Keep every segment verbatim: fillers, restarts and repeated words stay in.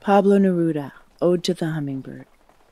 Pablo Neruda, Ode to the Hummingbird.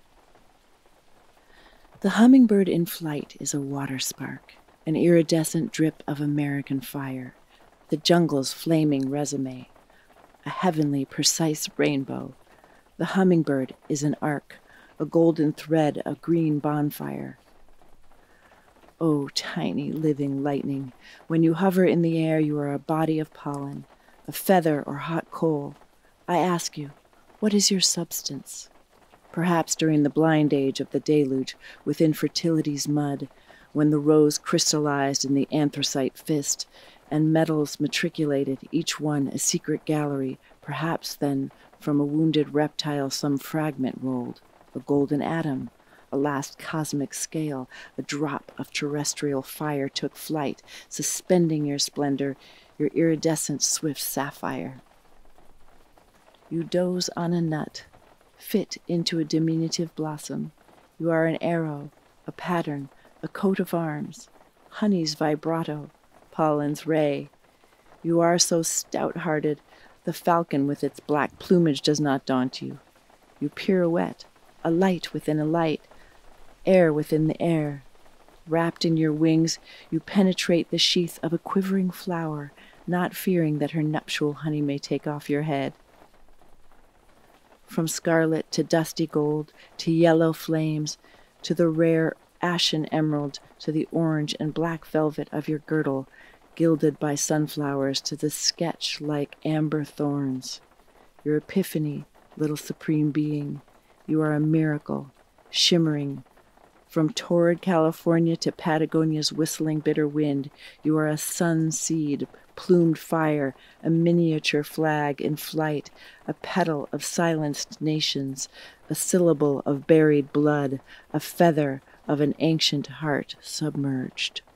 The hummingbird in flight is a water spark, an iridescent drip of American fire, the jungle's flaming resume, a heavenly, precise rainbow. The hummingbird is an arc, a golden thread of green bonfire. Oh, tiny living lightning, when you hover in the air, you are a body of pollen, a feather or hot coal. I ask you, what is your substance? Perhaps during the blind age of the deluge, within fertility's mud, when the rose crystallized in the anthracite fist, and metals matriculated, each one a secret gallery, perhaps then from a wounded reptile some fragment rolled, a golden atom, a last cosmic scale, a drop of terrestrial fire took flight, suspending your splendor, your iridescent swift sapphire. You doze on a nut, fit into a diminutive blossom. You are an arrow, a pattern, a coat of arms, honey's vibrato, pollen's ray. You are so stout-hearted, the falcon with its black plumage does not daunt you. You pirouette, a light within a light, air within the air. Wrapped in your wings, you penetrate the sheath of a quivering flower, not fearing that her nuptial honey may take off your head. From scarlet to dusty gold, to yellow flames, to the rare ashen emerald, to the orange and black velvet of your girdle, gilded by sunflowers, to the sketch like amber thorns. Your epiphany, little supreme being, you are a miracle, shimmering. From torrid California to Patagonia's whistling bitter wind, you are a sun seed, plumed fire, a miniature flag in flight, a petal of silenced nations, a syllable of buried blood, a feather of an ancient heart submerged.